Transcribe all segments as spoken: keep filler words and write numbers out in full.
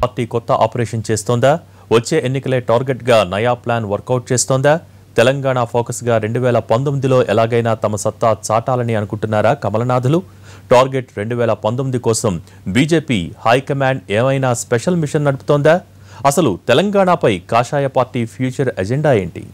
Party కొత్త operation చేస్తోందా? వచ్చే ఎన్నికలే టార్గెట్గా నయా ప్లాన్ వర్కౌట్ చేస్తోందా? తెలంగాణ ఫోకస్గా రెండు వేల పంతొమ్మిదిలో ఎలాగైనా తమ సత్తా చాటాలని అనుకుంటున్నారా కమలనాథులు? టార్గెట్ రెండు వేల పంతొమ్మిది కోసం బీజేపీ హైకమాండ్ ఏమైనా స్పెషల్ మిషన్ నడుపుతోందా? అసలు తెలంగాణపై కాషాయ పార్టీ ఫ్యూచర్ ఎజెండా ఏంటి?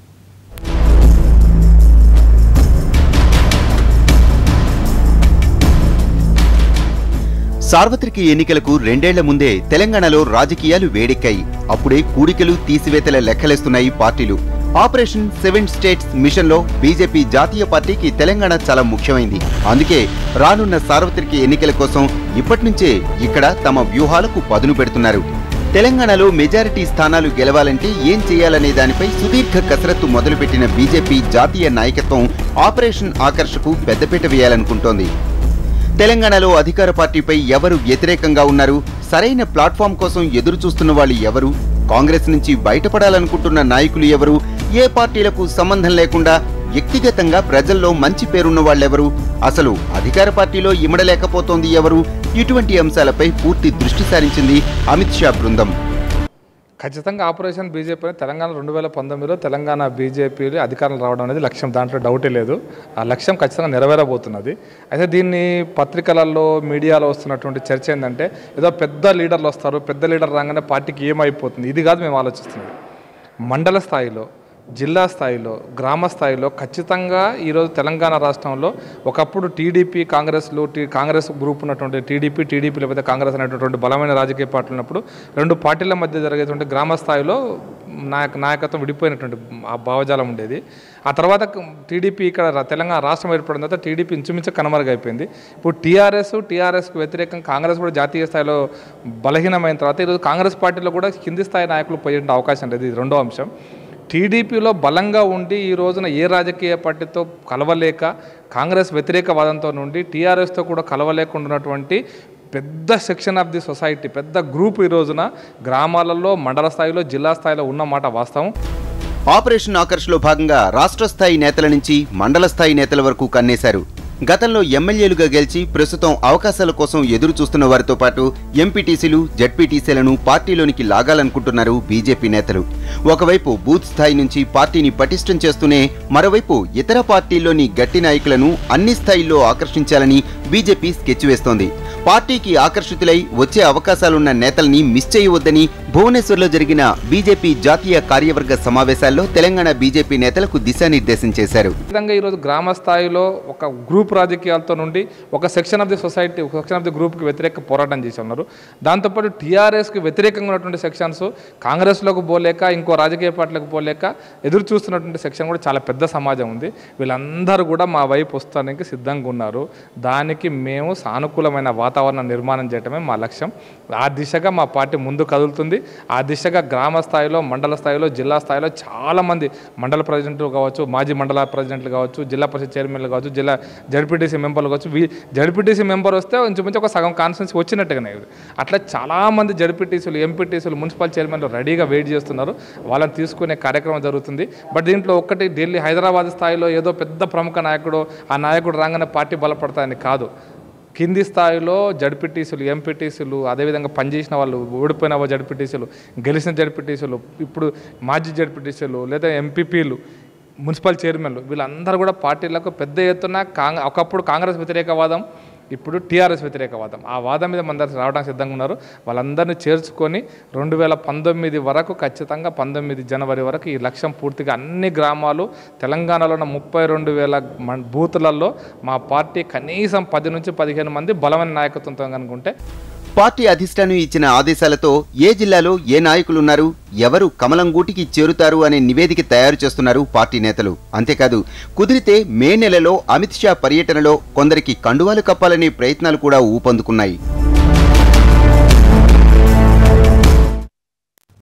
సార్వత్రిక ఎన్నికలకు రెండేళ్ల ముందే తెలంగాణలో రాజకీయాలు వేడెక్కాయి. అప్పుడే కూడికలు తీసివేతల లెక్కలేస్తున్నాయి పార్టీలు. ఆపరేషన్ సెవెన్ స్టేట్స్ మిషన్లో బీజేపీ జాతీయ పార్టీకి తెలంగాణ చాలా ముఖ్యమైంది. అందుకే రానున్న సార్వత్రిక ఎన్నికల కోసం ఇప్పటినుంచే ఇక్కడ తమ వ్యూహాలకు పదును పెడుతున్నారు. తెలంగాణలో మెజారిటీ స్థానాలు గెలవాలంటే ఏం చేయాలనే దానిపై సుదీర్ఘ కసరత్తు మొదలుపెట్టిన బీజేపీ జాతీయ నాయకత్వం ఆపరేషన్ ఆకర్షకు పెద్దపీట వేయాలనుకుంటోంది. తెలంగాణలో అధికార పార్టీపై ఎవరు వ్యతిరేకంగా ఉన్నారు? సరైన ప్లాట్ఫామ్ కోసం ఎదురు చూస్తున్న వాళ్ళు ఎవరు? కాంగ్రెస్ నుంచి బయటపడాలనుకుంటున్న నాయకులు ఎవరు? ఏ పార్టీలకు సంబంధం లేకుండా వ్యక్తిగతంగా ప్రజల్లో మంచి పేరున్న వాళ్ళెవరు? అసలు అధికార పార్టీలో ఇమడలేకపోతోంది ఎవరు? ఇటువంటి అంశాలపై పూర్తి దృష్టి సారించింది అమిత్ షా బృందం. ఖచ్చితంగా ఆపరేషన్ బీజేపీ తెలంగాణ రెండు వేల పంతొమ్మిదిలో తెలంగాణ బీజేపీ అధికారం రావడం అనేది లక్ష్యం, దాంట్లో డౌటే లేదు. ఆ లక్ష్యం ఖచ్చితంగా నెరవేరబోతున్నది. అయితే దీన్ని పత్రికలలో మీడియాలో వస్తున్నటువంటి చర్చ ఏంటంటే ఏదో పెద్ద లీడర్లు వస్తారు, పెద్ద లీడర్ రాగానే పార్టీకి ఏమైపోతుంది, ఇది కాదు మేము ఆలోచిస్తున్నాం. మండల స్థాయిలో, జిల్లా స్థాయిలో, గ్రామ స్థాయిలో ఖచ్చితంగా ఈరోజు తెలంగాణ రాష్ట్రంలో ఒకప్పుడు టీడీపీ కాంగ్రెస్లు టీ కాంగ్రెస్ గ్రూప్ ఉన్నటువంటి టీడీపీ టీడీపీ లేకపోతే కాంగ్రెస్ అనేటటువంటి బలమైన రాజకీయ పార్టీలు ఉన్నప్పుడు రెండు పార్టీల మధ్య జరిగేటువంటి గ్రామ స్థాయిలో నాయక నాయకత్వం విడిపోయినటువంటి ఆ భావజాలం ఉండేది. ఆ తర్వాత టీడీపీ ఇక్కడ తెలంగాణ రాష్ట్రం ఏర్పడిన తర్వాత టీడీపీ ఇంచుమించు కనుమరుగైపోయింది. ఇప్పుడు టీఆర్ఎస్ టీఆర్ఎస్కు వ్యతిరేకంగా కాంగ్రెస్ కూడా జాతీయ స్థాయిలో బలహీనమైన తర్వాత ఈరోజు కాంగ్రెస్ పార్టీలో కూడా కింది స్థాయి నాయకులు పోయే అవకాశం లేదు. ఇది రెండో అంశం. టీడీపీలో బలంగా ఉండి ఈ రోజున ఏ రాజకీయ పార్టీతో కలవలేక కాంగ్రెస్ వ్యతిరేక వాదంతో నుండి టీఆర్ఎస్తో కూడా కలవలేకుండా ఉన్నటువంటి పెద్ద సెక్షన్ ఆఫ్ ది సొసైటీ, పెద్ద గ్రూప్ ఈ రోజున గ్రామాలలో, మండల స్థాయిలో, జిల్లా స్థాయిలో ఉన్నమాట వాస్తవం. ఆపరేషన్ ఆకర్ష్లో భాగంగా రాష్ట్ర స్థాయి నేతల నుంచి మండల స్థాయి నేతల వరకు కన్నేశారు. గతంలో ఎమ్మెల్యేలుగా గెలిచి ప్రస్తుతం అవకాశాల కోసం ఎదురు చూస్తున్న వారితో పాటు ఎంపీటీసీలు, జడ్పీటీసీలను పార్టీలోనికి లాగాలనుకుంటున్నారు బీజేపీ నేతలు. ఒకవైపు బూత్ స్థాయి నుంచి పార్టీని పటిష్టం చేస్తూనే మరోవైపు ఇతర పార్టీల్లోని గట్టి నాయకులను అన్ని స్థాయిల్లో ఆకర్షించాలని బీజేపీ స్కెచ్ వేస్తోంది. పార్టీకి ఆకర్షితులై వచ్చే అవకాశాలున్న నేతల్ని మిస్ చేయవద్దని భువనేశ్వర్లో జరిగిన బీజేపీ జాతీయ కార్యవర్గ సమావేశాల్లో తెలంగాణ బీజేపీ నేతలకు దిశానిర్దేశం చేశారు. ఈరోజు గ్రామ స్థాయిలో ఒక గ్రూప్ రాజకీయాలతో నుండి ఒక సెక్షన్ ఆఫ్ ది సొసైటీ, ఒక సెక్షన్ ఆఫ్ ది గ్రూప్కి వ్యతిరేక పోరాటం చేసి ఉన్నారు. దాంతోపాటు టీఆర్ఎస్కి వ్యతిరేకంగా ఉన్నటువంటి సెక్షన్స్ కాంగ్రెస్లోకి పోలేక, ఇంకో రాజకీయ పార్టీలకు పోలేక ఎదురు చూస్తున్నటువంటి సెక్షన్ కూడా చాలా పెద్ద సమాజం ఉంది. వీళ్ళందరూ కూడా మా వైపు వస్తానికి సిద్ధంగా ఉన్నారు. దానికి మేము సానుకూలమైన వాతావరణం నిర్మాణం చేయడమే మా లక్ష్యం. ఆ దిశగా మా పార్టీ ముందు కదులుతుంది. ఆ దిశగా గ్రామ స్థాయిలో, మండల స్థాయిలో, జిల్లా స్థాయిలో చాలామంది మండల ప్రెసిడెంట్లు కావచ్చు, మాజీ మండల ప్రెసిడెంట్లు కావచ్చు, జిల్లా పరిషత్ చైర్మన్లు కావచ్చు, జిల్లా జడ్పీటీసీ మెంబర్లు కావచ్చు. జడ్పీటీసీ మెంబర్ వస్తే ఇంచుమించు ఒక సగం కాన్స్టిట్యున్సీ వచ్చినట్టుగానే. అట్లా చాలామంది జడ్పీటీసీలు, ఎంపీటీసీలు, మున్సిపల్ చైర్మన్లు రెడీగా వెయిట్ చేస్తున్నారు. వాళ్ళని తీసుకునే కార్యక్రమం జరుగుతుంది. బట్ దీంట్లో ఒక్కటి ఢిల్లీ, హైదరాబాద్ స్థాయిలో ఏదో పెద్ద ప్రముఖ నాయకుడు, ఆ నాయకుడు రాగానే పార్టీ బలపడతాయని కాదు. కింది స్థాయిలో జడ్పీటీసీలు, ఎంపీటీసీలు, అదేవిధంగా పనిచేసిన వాళ్ళు, ఓడిపోయిన జడ్పీటీసీలు, గెలిచిన జడ్పీటీసీలు, ఇప్పుడు మాజీ జడ్పీటీసీలు లేదా ఎంపీపీలు, మున్సిపల్ చైర్మన్లు, వీళ్ళందరూ కూడా పార్టీలకు పెద్ద ఎత్తున కాంగ్ ఒకప్పుడు కాంగ్రెస్ వ్యతిరేకవాదం, ఇప్పుడు టీఆర్ఎస్ వ్యతిరేకవాదం, ఆ వాదం మీద మన దగ్గర రావడానికి సిద్ధంగా ఉన్నారు. వాళ్ళందరినీ చేర్చుకొని రెండు వేల పంతొమ్మిది వరకు ఖచ్చితంగా పంతొమ్మిది జనవరి వరకు ఈ లక్ష్యం పూర్తిగా అన్ని గ్రామాలు తెలంగాణలో ఉన్న ముప్పై రెండు వేల బూతులలో మా పార్టీ కనీసం పది నుంచి పదిహేను మంది బలమైన నాయకత్వంతో కనుకుంటే పార్టీ అధిష్టానం ఇచ్చిన ఆదేశాలతో ఏ జిల్లాలో ఏ నాయకులున్నారు, ఎవరు కమలం గూటికి చేరుతారు అనే నివేదిక తయారు చేస్తున్నారు పార్టీ నేతలు. అంతేకాదు కుదిరితే మే నెలలో అమిత్ షా పర్యటనలో కొందరికి కండువాలు కప్పాలనే ప్రయత్నాలు కూడా ఊపందుకున్నాయి.